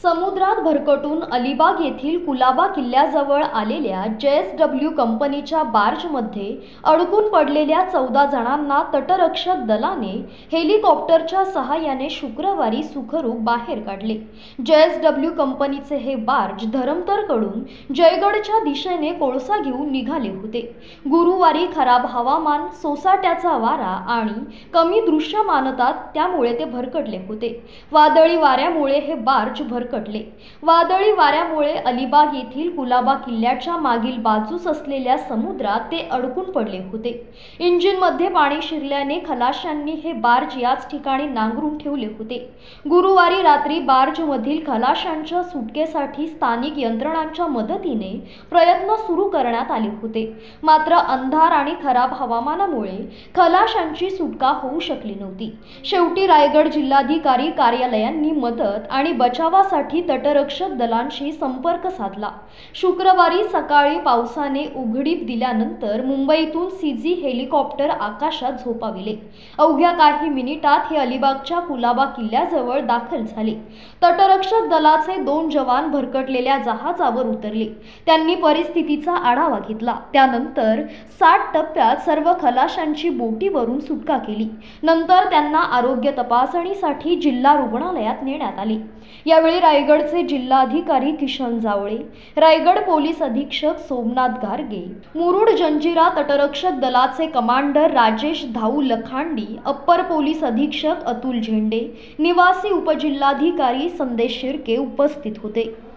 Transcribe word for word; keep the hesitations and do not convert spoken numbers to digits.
समुद्रात भरकटून अलिबाग येथील कुलाबा किल्ल्याजवळ आलेल्या जे एस डब्ल्यू कंपनीच्या बार्जमध्ये अडकून पडलेल्या चौदा जणांना तटरक्षक दलाने हेलिकॉप्टरच्या सहाय्याने शुक्रवारी सुखरूप बाहेर काढले। जे एस डब्ल्यू कंपनीचे हे बार्ज धरमतरकडून जयगडच्या दिशेने कोळसा घेऊन निघाले होते। गुरुवारी खराब हवामान, सोसाट्याचा वारा आणि कमी दृश्यमानता त्यामुळे ते भरकटले होते। वादळी वाऱ्यामुळे हे बार्ज भरकटले। वादळी वाऱ्यामुळे अलिबाग येथील कुलाबा किल्ल्याच्या मागील बाजूस असलेल्या समुद्रात ते अडकून पडले होते। इंजिनमध्ये पाणी शिरल्याने खलाशांनी हे बार्ज याच ठिकाणी नांगरून ठेवले होते। गुरुवारी रात्री बार्जमधील खलाशांच्या सुटकेसाठी स्थानिक यंत्रणांच्या मदतीने प्रयत्न सुरू करण्यात आले होते, मात्र अंधार आणि खराब हवामानामुळे खलाशांची सुटका होऊ शकली नव्हती। शेवटी रायगड जिल्हाधिकारी कार्यालयांनी मदत आणि बचावासाठी तटरक्षक दलांशी संपर्क साधला। शुक्रवारी सकाळी पावसाने उघडीप दिल्यानंतर मुंबईतून सीजी हेलिकॉप्टर आकाशात झोपाविले। अवघ्या काही मिनिटात हे अलिबागच्या कुलाबा किल्ल्याजवळ दाखल झाले। तटरक्षक दलाचे दोन जवान भरकटलेल्या जहाजावर उतरले। त्यांनी परिस्थितीचा आढावा घेतला। त्यानंतर साठ टप्प्यात सर्व खलाशांची बोटीवरून सुटका केली। नंतर त्यांना आरोग्य तपासणीसाठी जिल्हा रुग्णालयात नेण्यात आले। यावेळी रायगडचे जिल्हाधिकारी किशन जावळे, रायगड पोलीस अधीक्षक सोमनाथ गारगे, मुरुड जंजिरा तटरक्षक दलाचे commander Rajesh Dhau Lakhandi, upper police अधीक्षक अतुल झेंडे, निवासी उपजिल्हाधिकारी संदेश शिर्के उपस्थित होते।